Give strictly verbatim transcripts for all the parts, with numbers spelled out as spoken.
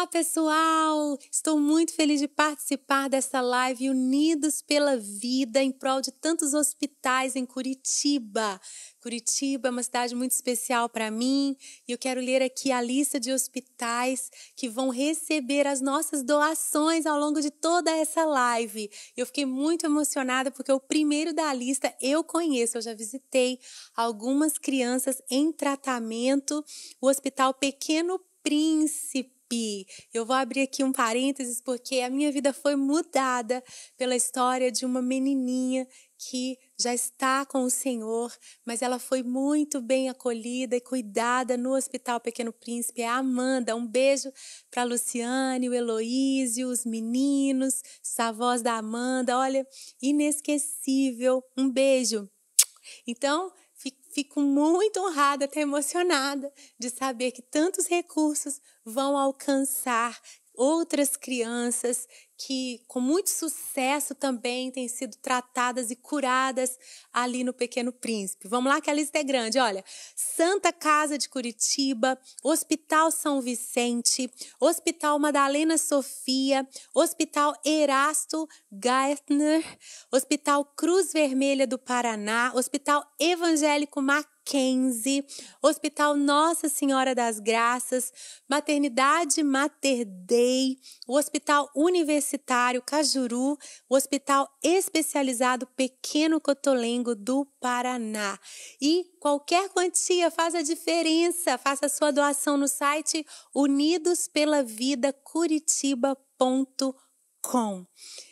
Olá, pessoal! Estou muito feliz de participar dessa live Unidos pela Vida em prol de tantos hospitais em Curitiba. Curitiba é uma cidade muito especial para mim e eu quero ler aqui a lista de hospitais que vão receber as nossas doações ao longo de toda essa live. Eu fiquei muito emocionada porque o primeiro da lista eu conheço, eu já visitei algumas crianças em tratamento, o Hospital Pequeno Príncipe. Eu vou abrir aqui um parênteses porque a minha vida foi mudada pela história de uma menininha que já está com o Senhor, mas ela foi muito bem acolhida e cuidada no Hospital Pequeno Príncipe. É a Amanda. Um beijo para a Luciane, o Heloísio, os meninos, os avós da Amanda. Olha, inesquecível. Um beijo. Então, fico muito honrada, até emocionada de saber que tantos recursos vão alcançar outras crianças que com muito sucesso também têm sido tratadas e curadas ali no Pequeno Príncipe. Vamos lá que a lista é grande, olha. Santa Casa de Curitiba, Hospital São Vicente, Hospital Madalena Sofia, Hospital Erasto Gaertner, Hospital Cruz Vermelha do Paraná, Hospital Evangélico Mackenzie, Hospital Nossa Senhora das Graças, Maternidade Mater Dei, o Hospital Universitário Cajuru, o Hospital Especializado Pequeno Cotolengo do Paraná. E qualquer quantia faz a diferença. Faça a sua doação no site unidos pela vida curitiba ponto com.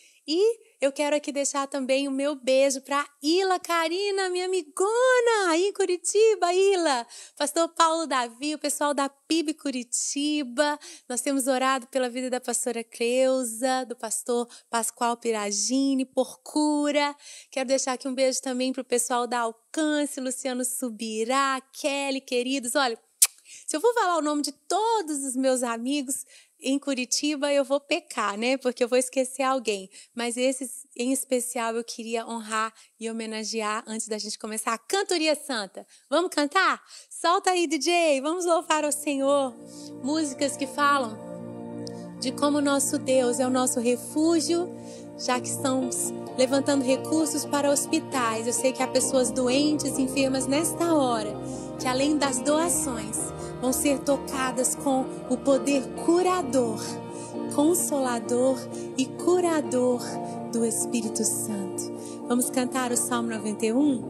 E eu quero aqui deixar também o meu beijo para Ila Karina, minha amigona, aí em Curitiba, Ila. Pastor Paulo Davi, o pessoal da P I B Curitiba. Nós temos orado pela vida da pastora Cleusa, do pastor Pascoal Piragini, por cura. Quero deixar aqui um beijo também para o pessoal da Alcance, Luciano Subirá, Kelly, queridos. Olha, se eu for falar o nome de todos os meus amigos em Curitiba, eu vou pecar, né? Porque eu vou esquecer alguém. Mas esses, em especial, eu queria honrar e homenagear antes da gente começar a Cantoria Santa. Vamos cantar? Solta aí, D J! Vamos louvar ao Senhor. Músicas que falam de como nosso Deus é o nosso refúgio, já que estamos levantando recursos para hospitais. Eu sei que há pessoas doentes, enfermas nesta hora, que além das doações, vão ser tocadas com o poder curador, consolador e curador do Espírito Santo. Vamos cantar o Salmo noventa e um?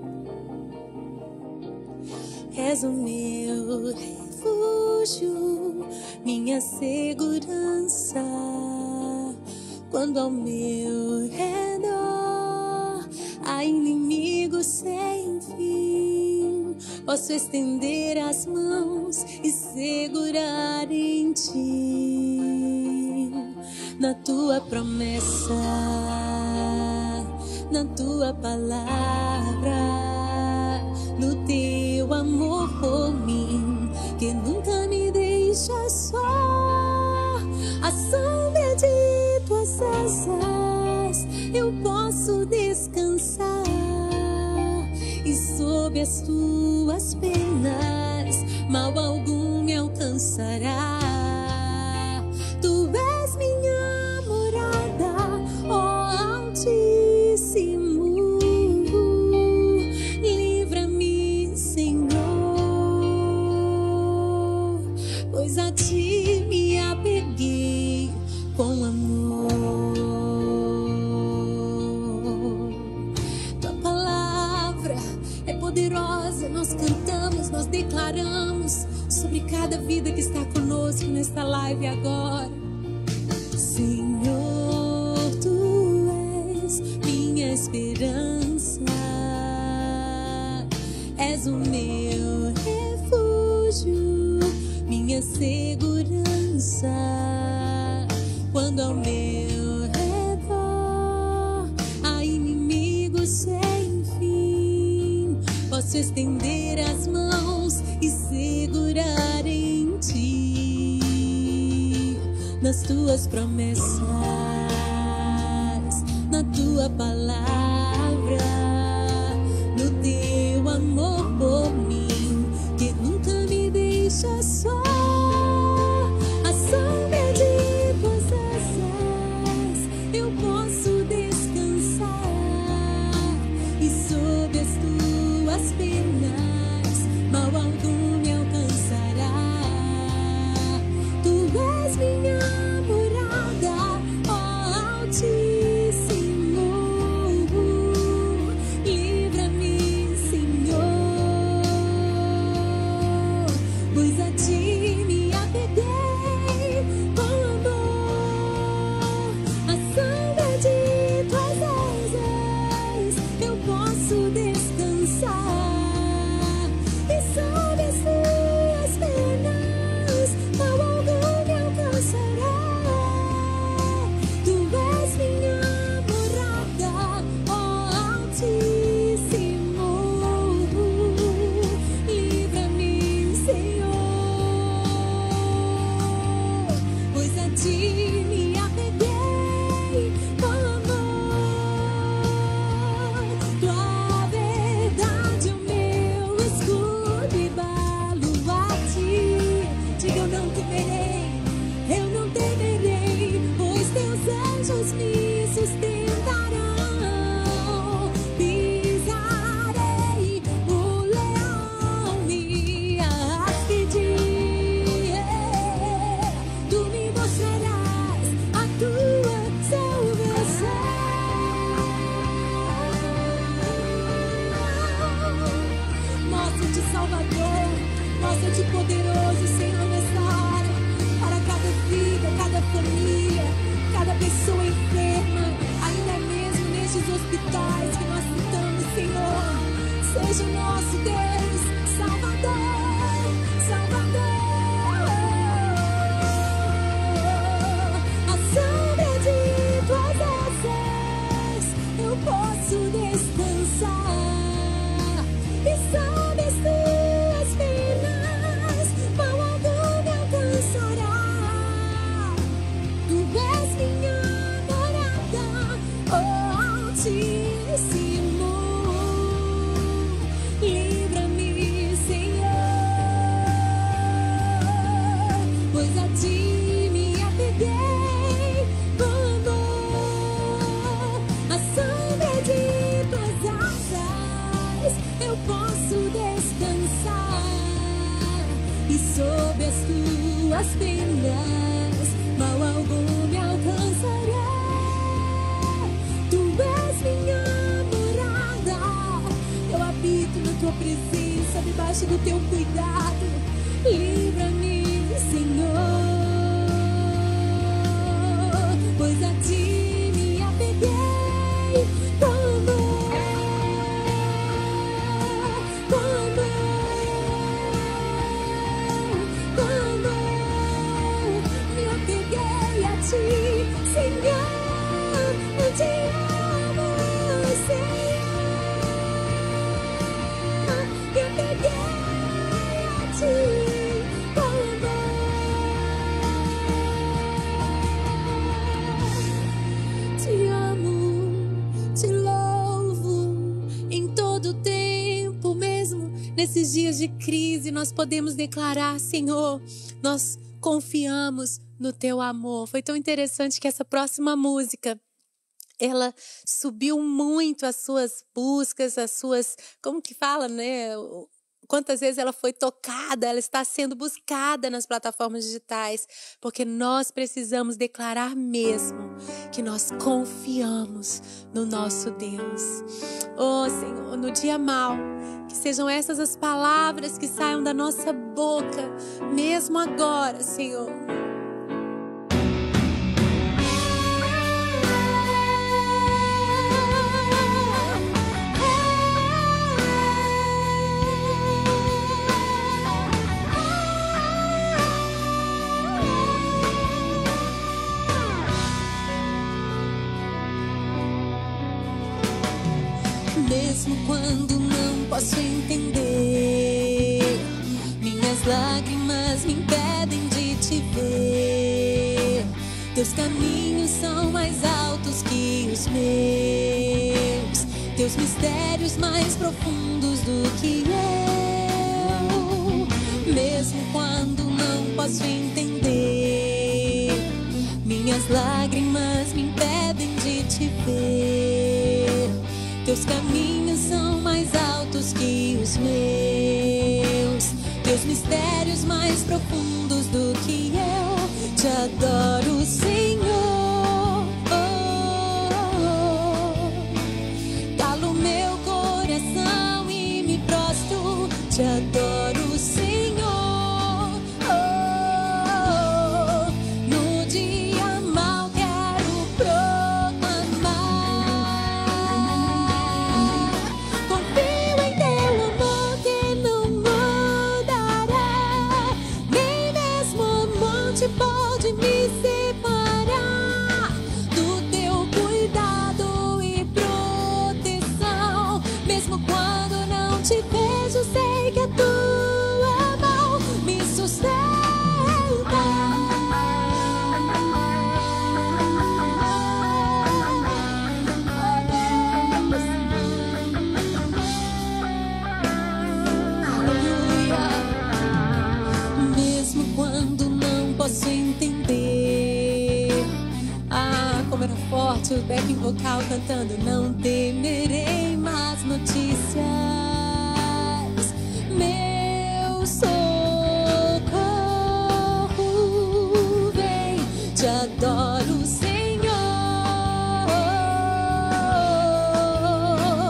És o meu refúgio, minha segurança, quando ao meu redor há inimigos sem fim. Posso estender as mãos e segurar em ti, na tua promessa, na tua palavra, no teu amor por mim, que nunca me deixa só. À sombra de tuas asas eu posso descansar, e sob as tuas penas mal algum me alcançará. Tu és minha morada, ó Altíssimo. Livra-me, Senhor, pois a ti me apeguei com amor. Poderosa, nós cantamos, nós declaramos sobre cada vida que está conosco nesta live agora. Senhor, tu és minha esperança, és o meu refúgio, minha segurança, quando ao meu redor há inimigos sem fim. Posso estender as mãos e segurar em ti, nas tuas promessas, na tua palavra, no teu amor por mim, que nunca me deixa só. A sombra poderoso, Senhor, nessa hora, para cada vida, cada família, cada pessoa enferma, ainda mesmo nestes hospitais que nós citamos, Senhor. Seja o nosso Deus, Salvador, Salvador. A sombra de tuas asas eu posso descansar, e sob as tuas penas mal algum me alcançará. Tu és minha morada, oh Altíssimo. Livra-me, Senhor, pois a ti me apeguei com amor. A sombra de tuas asas eu posso descansar, e sob as tuas penas mal algum me alcançará. Tu és minha morada, eu habito na tua presença, debaixo do teu cuidado. Livra-me, Senhor, pois a ti me apeguei com amor, com amor, com amor. Me apeguei a ti, Senhor, eu te amo, Senhor. Me apeguei a ti, com amor. Te amo, te louvo em todo tempo, mesmo nesses dias de crise. Nós podemos declarar, Senhor, nós confiamos no teu amor. Foi tão interessante que essa próxima música, ela subiu muito as suas buscas, as suas, como que fala, né? Quantas vezes ela foi tocada, ela está sendo buscada nas plataformas digitais, porque nós precisamos declarar mesmo que nós confiamos no nosso Deus. Oh, Senhor, no dia mau, que sejam essas as palavras que saiam da nossa boca, mesmo agora, Senhor. Mesmo quando não posso entender, minhas lágrimas me impedem de te ver. Teus caminhos são mais altos que os meus, teus mistérios mais profundos do que eu. Mesmo quando não posso entender, minhas lágrimas me impedem de te ver. Teus caminhos são mais altos que os meus, teus mistérios mais profundos do que eu. Te adoro, Senhor. Oh, oh, oh. Calo meu coração e me prostro. Te adoro, Senhor. Oh, oh, oh. No dia mau quero proclamar. Confio em teu amor que não mudará. Nem mesmo a morte pode me separar do teu cuidado e proteção. Mesmo quando não te vejo, sei que a tua mão me sustenta. Aleluia. Mesmo quando não posso entender. Ah, como era forte o backing vocal cantando. Não temerei más notícias. Meu socorro vem. Te adoro, Senhor.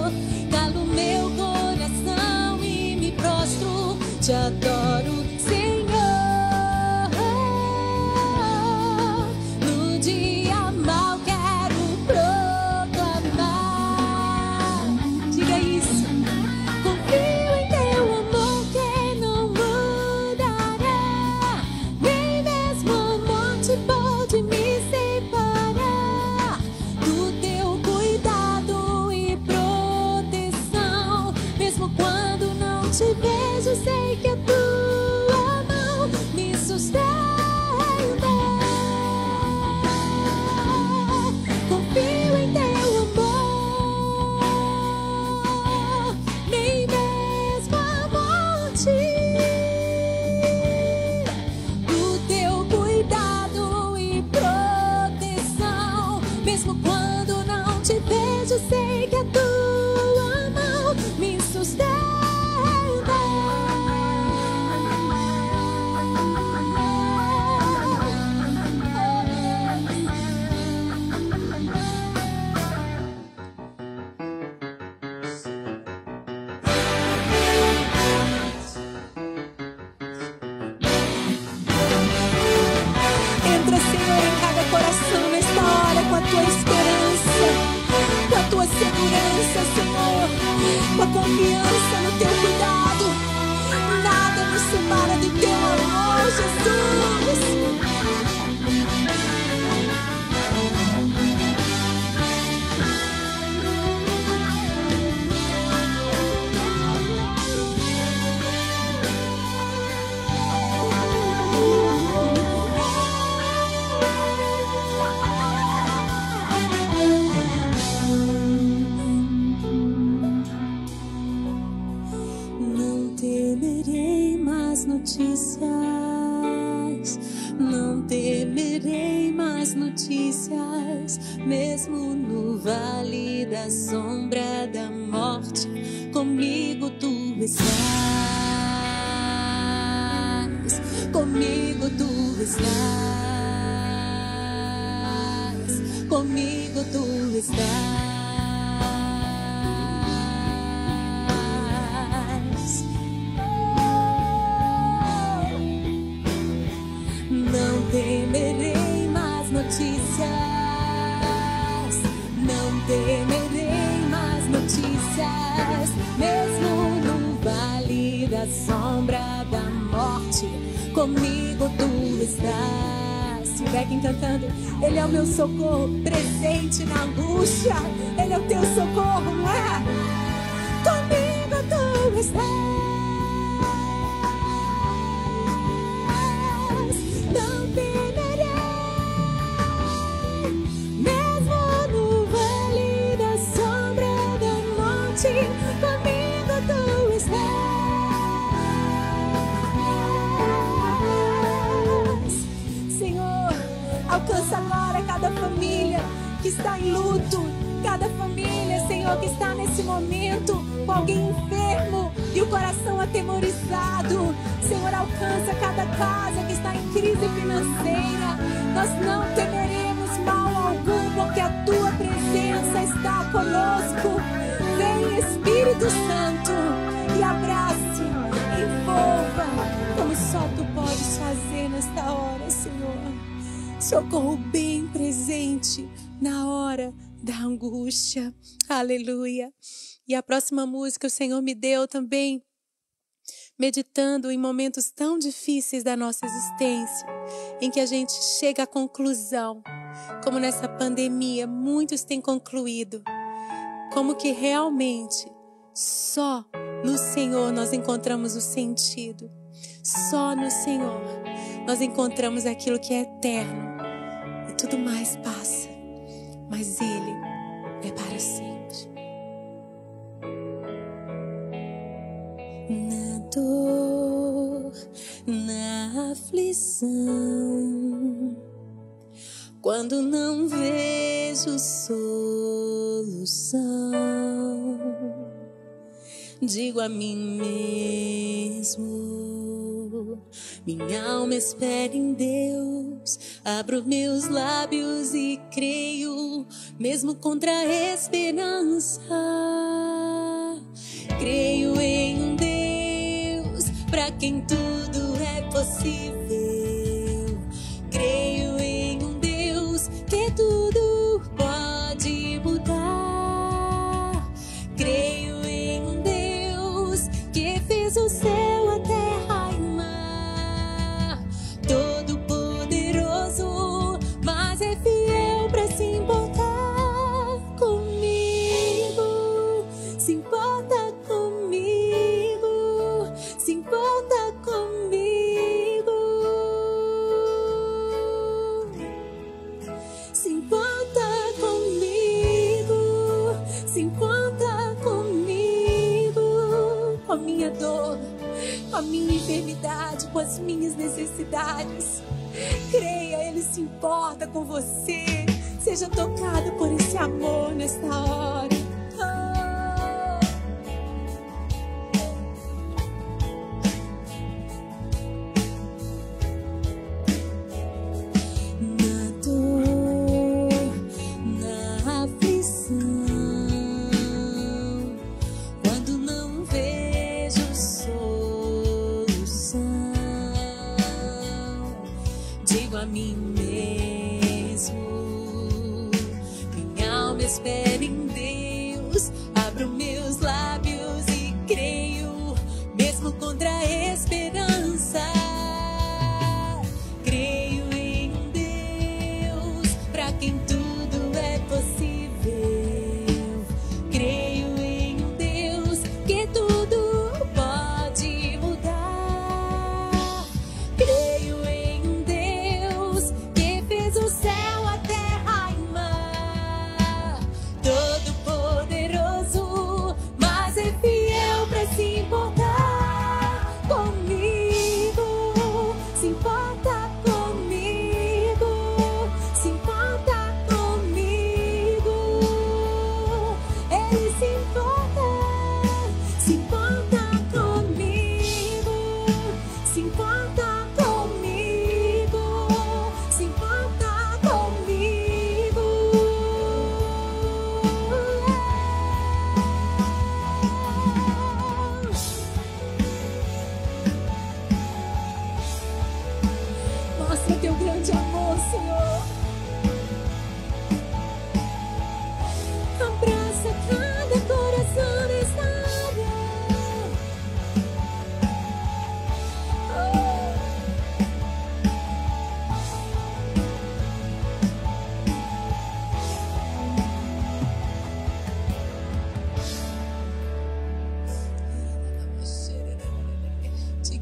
Calo meu coração e me prostro. Te adoro, Senhor. a tua mão me sustenta. Entra, Senhor, em cada coração nesta hora com a tua esperança, com a tua segurança, Senhor, com a confiança no teu cuidado. Nada nos separa do teu amor, Jesus. Não temerei mais notícias, não temerei mais notícias, mesmo no vale da sombra da morte, comigo tu estás, comigo tu estás, comigo tu estás. Não temerei mais notícias, não temerei mais notícias, mesmo no vale da sombra da morte, comigo tu estás. Se tiver quem cantando, Ele é o meu socorro, presente na angústia, Ele é o teu socorro, não é? Comigo tu estás. Comigo tu estás, Senhor. Alcança agora cada família que está em luto, cada família, Senhor, que está nesse momento com alguém enfermo e o coração atemorizado. Senhor, alcança cada casa que está em crise financeira. Nós não temeremos mal algum, porque a tua presença está conosco. Vem, Espírito Santo, e abrace, envolva, como só tu podes fazer nesta hora, Senhor. Socorro bem presente na hora da angústia. Aleluia. E a próxima música o Senhor me deu também, meditando em momentos tão difíceis da nossa existência, em que a gente chega à conclusão, como nessa pandemia, muitos têm concluído, como que realmente só no Senhor nós encontramos o sentido. Só no Senhor nós encontramos aquilo que é eterno. E tudo mais passa, mas Ele é para sempre. Na dor, na aflição, quando não vejo solução, digo a mim mesmo: minha alma espera em Deus. Abro meus lábios e creio, mesmo contra a esperança. Creio em um Deus para quem tudo é possível. Creio em um Deus que tudo pode mudar. Creio em um Deus que fez o céu, a terra e o mar. Todo poderoso, mas é fiel para se importar comigo. Se importa comigo, se importa comigo, se importa comigo, se importa comigo, com a minha dor, com a minha enfermidade, com as minhas necessidades. Creia, Ele se importa com você. Seja tocado por esse amor nesta hora. Oh.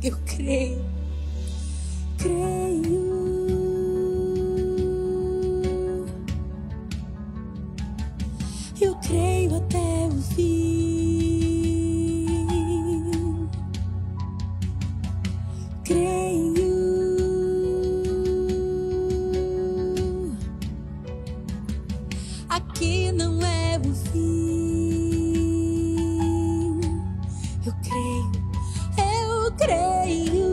Eu creio, creio. Eu creio até o fim. Creio. Aqui não é o fim. Eu creio, eu creio.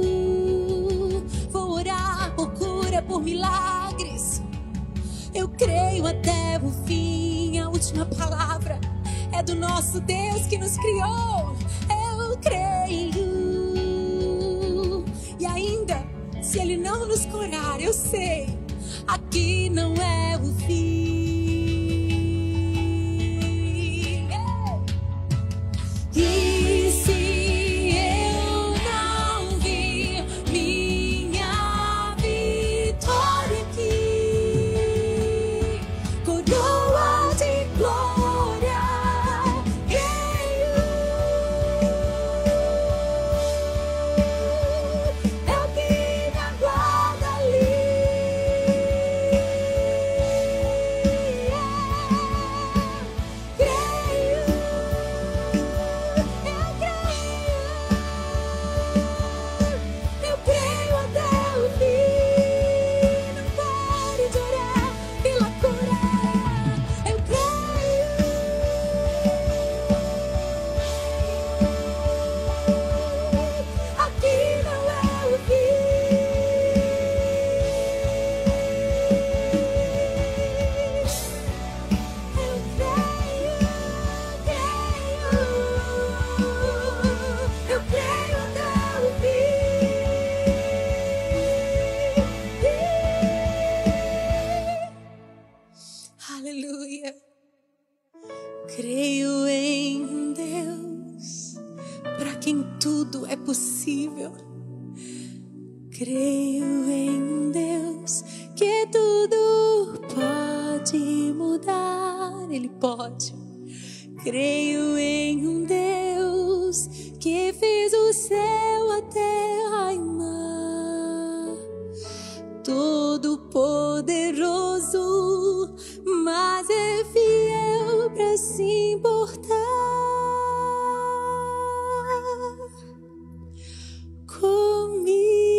Vou orar por cura, por milagres. Eu creio até o fim. A última palavra é do nosso Deus que nos criou. Eu creio. E ainda, se Ele não nos curar, eu sei, aqui não é o fim. E se eu não vi minha vitória aqui, coroa de glória, creio. É o que me aguarda ali. Creio, eu creio, eu creio até o fim. Não pare de orar pela cura. Eu creio. Aqui não é o fim. Eu creio, creio. Eu creio até o fim. Aleluia. Creio em Deus, para quem tudo é possível. Creio em Deus, que tudo pode mudar. Ele pode. Creio em um Deus que fez o céu, a terra e mar. Todo poderoso, mas é fiel pra se importar comigo.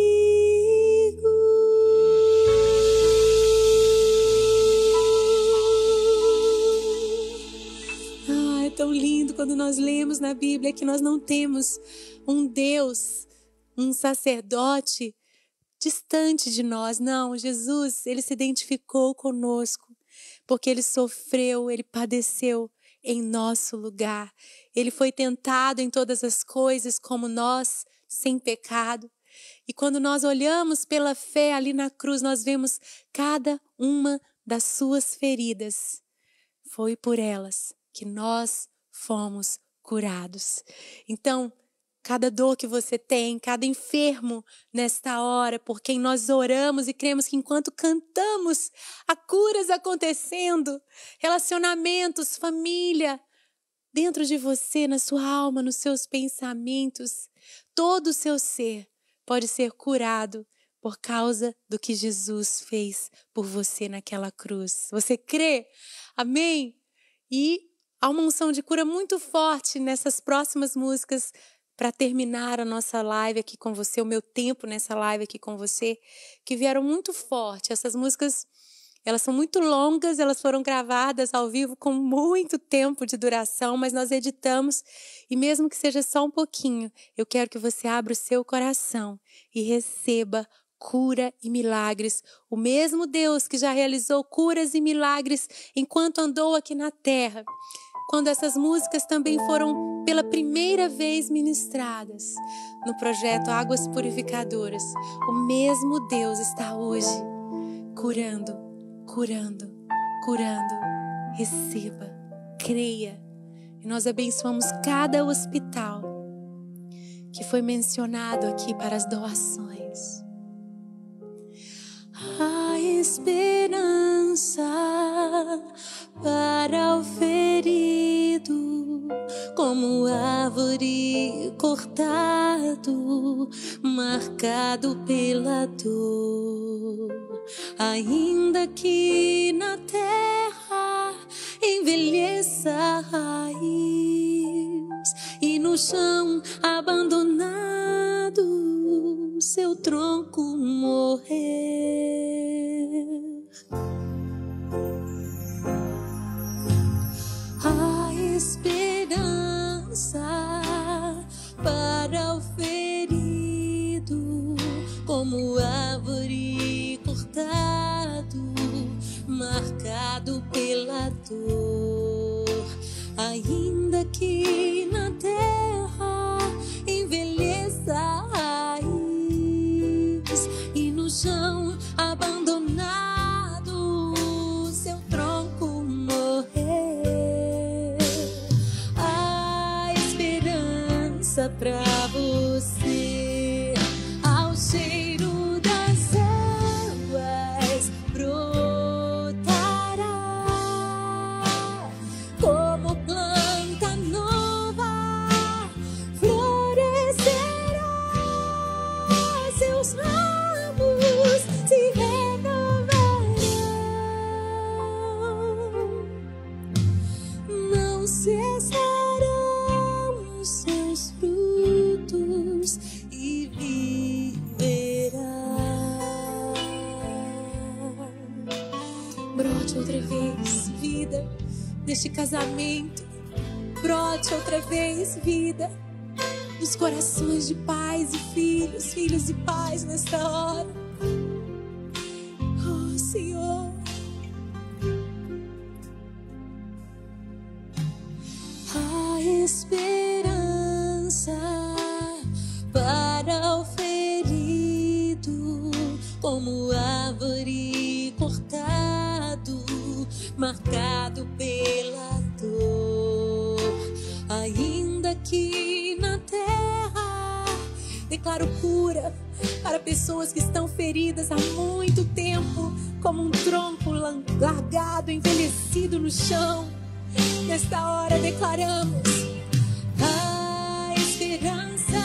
Ah, é tão lindo quando nós lemos na Bíblia que nós não temos um Deus, um sacerdote distante de nós. Não, Jesus, Ele se identificou conosco, porque Ele sofreu, Ele padeceu em nosso lugar. Ele foi tentado em todas as coisas como nós, sem pecado. E quando nós olhamos pela fé ali na cruz, nós vemos cada uma das suas feridas. Foi por elas que nós fomos curados. Então, cada dor que você tem, cada enfermo nesta hora, por quem nós oramos e cremos que enquanto cantamos, há curas acontecendo, relacionamentos, família, dentro de você, na sua alma, nos seus pensamentos, todo o seu ser pode ser curado por causa do que Jesus fez por você naquela cruz. Você crê? Amém? E há uma unção de cura muito forte nessas próximas músicas para terminar a nossa live aqui com você, o meu tempo nessa live aqui com você, que vieram muito forte. Essas músicas, elas são muito longas, elas foram gravadas ao vivo com muito tempo de duração, mas nós editamos e mesmo que seja só um pouquinho, eu quero que você abra o seu coração e receba cura e milagres. O mesmo Deus que já realizou curas e milagres enquanto andou aqui na terra, quando essas músicas também foram pela primeira vez ministradas no projeto Águas Purificadoras, o mesmo Deus está hoje curando, curando, curando. Receba, creia. E nós abençoamos cada hospital que foi mencionado aqui para as doações. A esperança para o ferido como árvore cortado, marcado pela dor. Ainda que na terra envelheça a raiz e no chão abandonado seu tronco morrer. A esperança para o ferido, como árvore cortado, marcado pela dor. Ainda que na terra envelheça a raiz e no chão abandonado seu tronco morrer. A esperança pra você, ao cheiro das águas brotará, como planta nova florescerá, seus ramos se renovarão, não cessarão os seus frutos e viverá. Brote outra vez vida neste casamento, brote outra vez vida nos corações de pais e filhos, filhos e pais nesta hora. Oh, Senhor. A esperança para o ferido, como árvore cortado, marcado pela dor. Ainda que na terra declaro cura para pessoas que estão feridas há muito tempo, como um tronco largado, envelhecido no chão. Nesta hora declaramos a esperança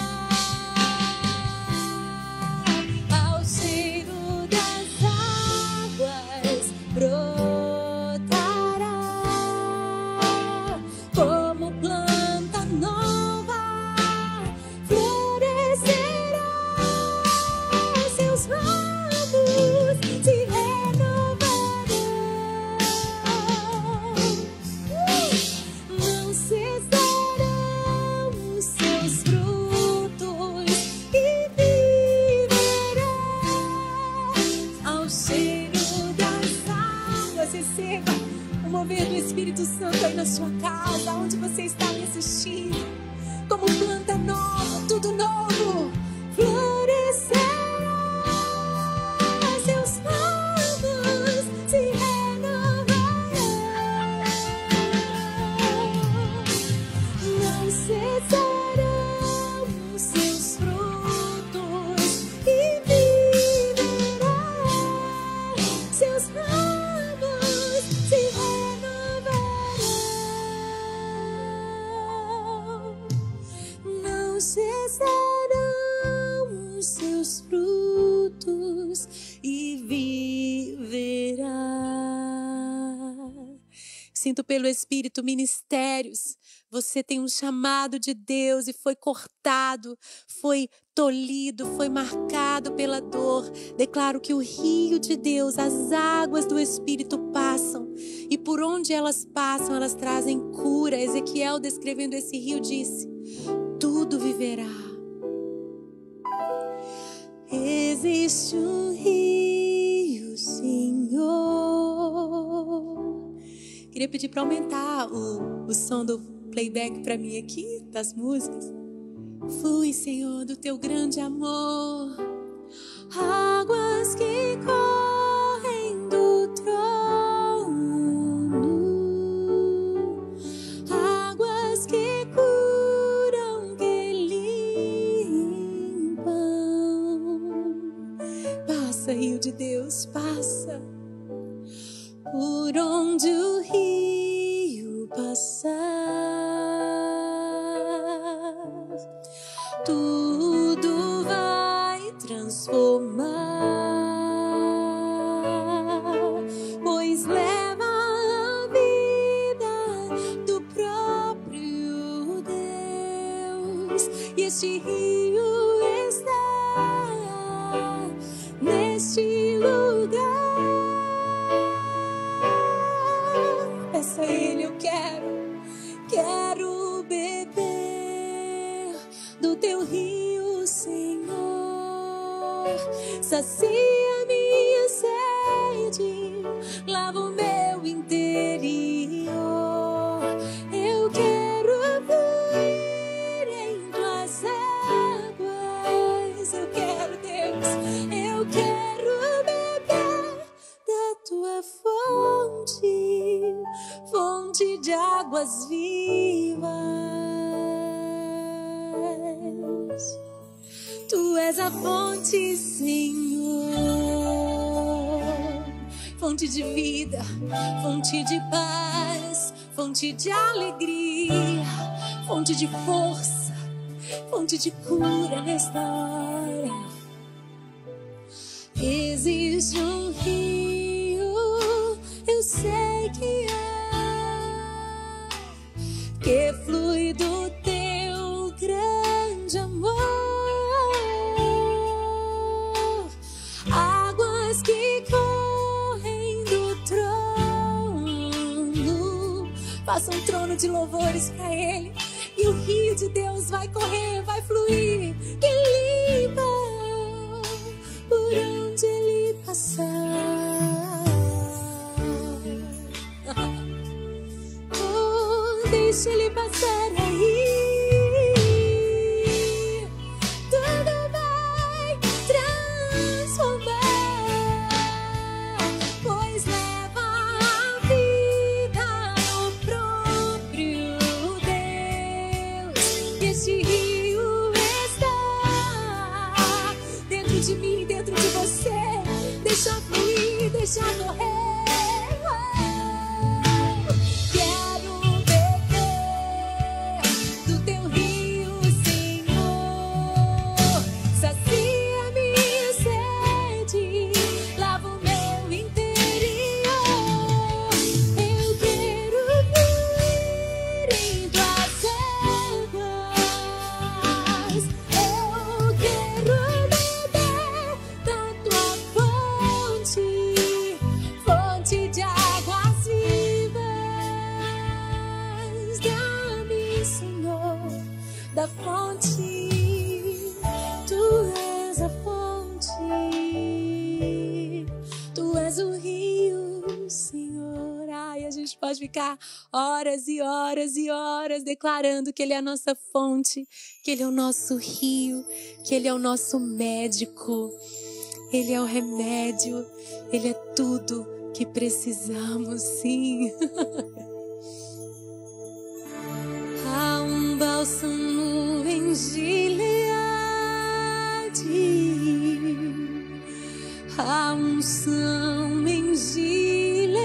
ao cheiro das águas brotará, como planta nova florescerá, seus ramos se renovarão, não cessarão os seus frutos e viverá, ao cheiro das águas. Receba o mover do Espírito Santo aí na sua casa, onde você está me assistindo, como planta nova, tudo novo florescerá, seus ramos se renovarão, não cessarão os seus frutos e viverá, seus ramos se renovarão, não cessarão os seus frutos e viverá. Sinto pelo Espírito ministérios. Você tem um chamado de Deus e foi cortado, foi tolhido, foi marcado pela dor. Declaro que o rio de Deus, as águas do Espírito passam, e por onde elas passam, elas trazem cura. Ezequiel, descrevendo esse rio, disse: tudo viverá. Existe um rio, Senhor. Queria pedir para aumentar o, o som do playback para mim aqui, das músicas. Flui, Senhor, do teu grande amor, águas que correm do trono, águas que curam, que limpam. Passa, rio de Deus, passa por onde o rio passar. tudo vai transformar, pois leva a vida do próprio Deus, e este rio está neste lugar. Peça a Ele: eu quero, quero beber do teu rio, Senhor. Sacia minha sede, lava o meu interior. Eu quero fluir em tuas águas. Eu quero, Deus, eu quero beber da tua fonte, fonte de águas vivas. Tu és a fonte, Senhor, fonte de vida, fonte de paz, fonte de alegria, fonte de força, fonte de cura nesta hora. Existe um rio, eu sei que é, que flui do teu grande amor. Águas que correm do trono, faça um trono de louvores para Ele, e o rio de Deus vai correr, vai fluir, que limpa por onde Ele passar. Oh, deixa Ele passar aí. Este rio está dentro de mim, dentro de você. Deixa fluir, deixa correr. Quero beber do teu rio, Senhor. Sacia minha sede, lava o meu interior. Eu quero fluir em tuas águas. Eu quero beber da tua fonte, fonte de águas vivas. Dá-me, Senhor, da fonte. Tu és a fonte, tu és o rio, Senhor. Ai, a gente pode ficar horas e horas e horas declarando que Ele é a nossa fonte, que Ele é o nosso rio, que Ele é o nosso médico, Ele é o remédio, Ele é tudo que precisamos, sim. Há um bálsamo em Gileade, há unção em Gileade,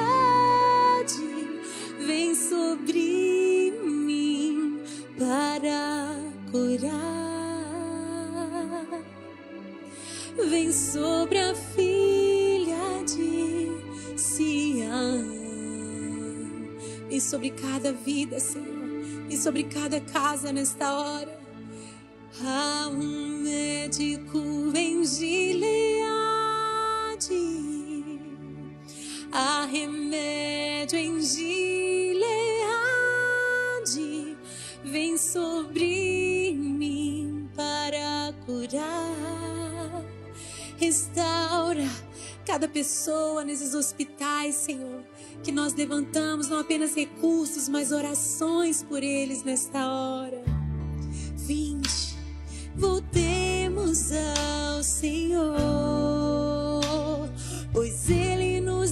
vem sobre mim para curar, vem sobre a filha de Sião, e sobre cada vida, Senhor, e sobre cada casa nesta hora. Há um médico em Gileade, há remédio em Gileade, vem sobre mim para curar. Restaura cada pessoa nesses hospitais, Senhor, que nós levantamos não apenas recursos, mas orações por eles nesta hora. Vinde, voltemos ao Senhor, pois Ele nos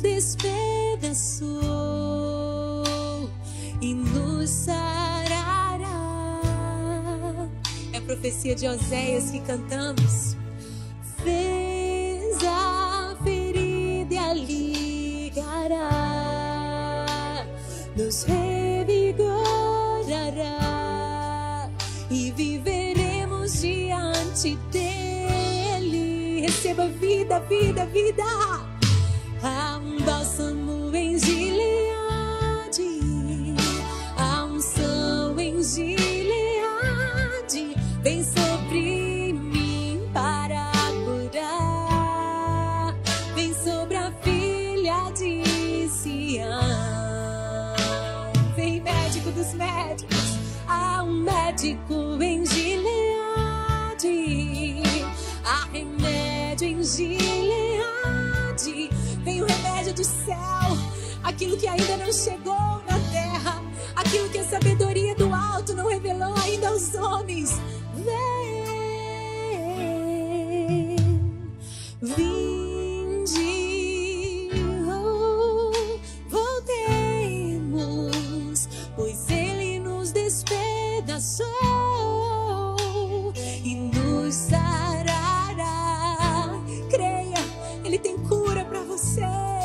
despedaçou e nos sarará. É a profecia de Oséias que cantamos. Fez a ferida e a ligará, nos revigorará e viveremos fonte dele. Receba vida, vida, vida. Há um bálsamo em Gileade, há unção em Gileade, vem sobre mim para curar, vem sobre a filha de Sião. Vem, médico dos médicos, há um médico em Gileade, há remédio em Gileade, vem o remédio do céu, aquilo que ainda não chegou na terra, aquilo que a sabedoria do alto não revelou ainda aos homens. Vem, vinde, oh, voltemos, pois ele nos despedaçou e nos sarará. Creia, ele tem cura para você.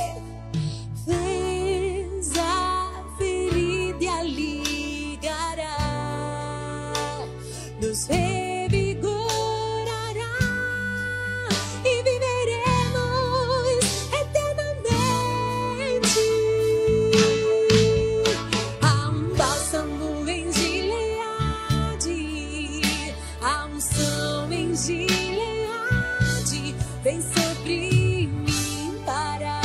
Fez a ferida e a ligará, nos revigorará e viveremos eternamente. Há um bálsamo em Gileade, há unção em Gileade, vem sobre mim para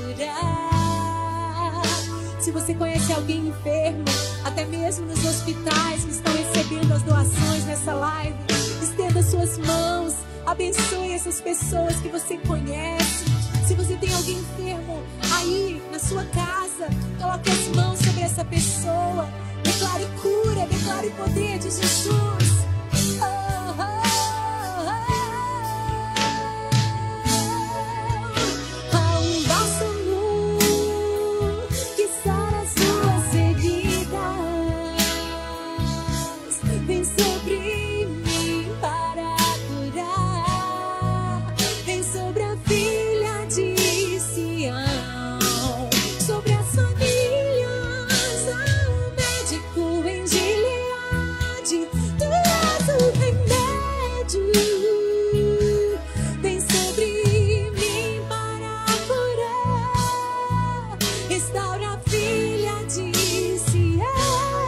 curar. Se você conhece alguém enfermo, até mesmo nos hospitais que estão recebendo as doações nessa live, estenda suas mãos, abençoe essas pessoas que você conhece. Se você tem alguém enfermo aí na sua casa, coloque as mãos sobre essa pessoa, declare cura, declare poder de Jesus. Oh, oh, oh. Há um bálsamo que sara as suas feridas, vem sobre mim para curar, vem sobre a filha de Sião, sobre as famílias. Há um médico em Gileade, tu és o remédio, vem sobre mim para curar, restaura a filha de Sião.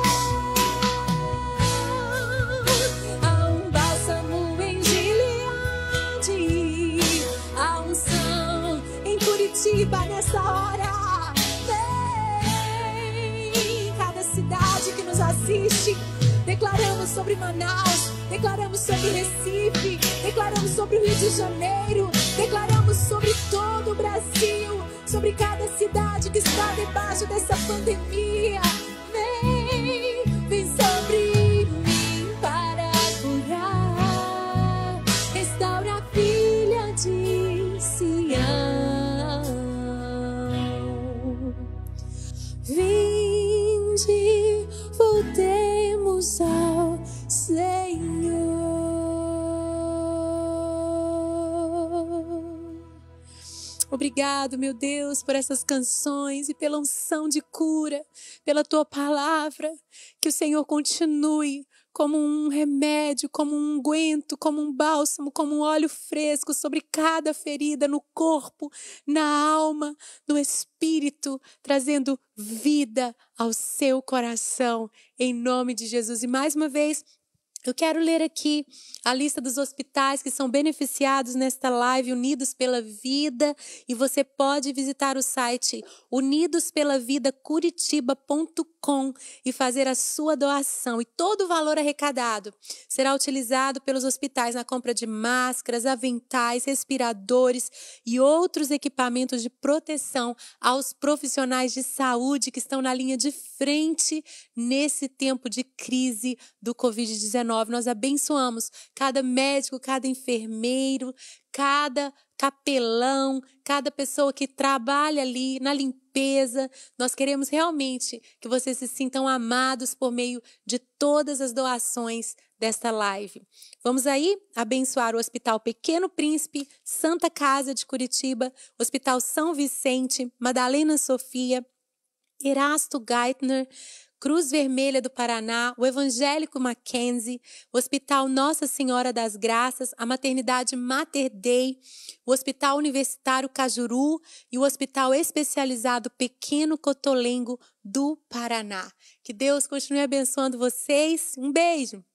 Há um bálsamo em Gileade, há unção em Curitiba nessa hora. Vem, cada cidade que nos assiste, declaramos sobre Manaus, declaramos sobre Recife, declaramos sobre o Rio de Janeiro, declaramos sobre todo o Brasil, sobre cada cidade que está debaixo dessa pandemia. Vem, vem sobre mim para curar, restaura a filha de Sião. Vinde, voltemos ao Senhor. Obrigado, meu Deus, por essas canções e pela unção de cura, pela tua palavra. Que o Senhor continue como um remédio, como um unguento, como um bálsamo, como um óleo fresco sobre cada ferida no corpo, na alma, no espírito, trazendo vida ao seu coração, em nome de Jesus. E mais uma vez, eu quero ler aqui a lista dos hospitais que são beneficiados nesta live, Unidos pela Vida, e você pode visitar o site unidos pela vida curitiba ponto com e fazer a sua doação. E todo o valor arrecadado será utilizado pelos hospitais na compra de máscaras, aventais, respiradores e outros equipamentos de proteção aos profissionais de saúde que estão na linha de frente nesse tempo de crise do covid dezenove. Nós abençoamos cada médico, cada enfermeiro, cada capelão, cada pessoa que trabalha ali na limpeza. Nós queremos realmente que vocês se sintam amados por meio de todas as doações desta live. Vamos aí abençoar o Hospital Pequeno Príncipe, Santa Casa de Curitiba, Hospital São Vicente, Madalena Sofia, Erasto Geithner, Cruz Vermelha do Paraná, o Evangélico Mackenzie, o Hospital Nossa Senhora das Graças, a Maternidade Mater Dei, o Hospital Universitário Cajuru e o Hospital Especializado Pequeno Cotolengo do Paraná. Que Deus continue abençoando vocês. Um beijo!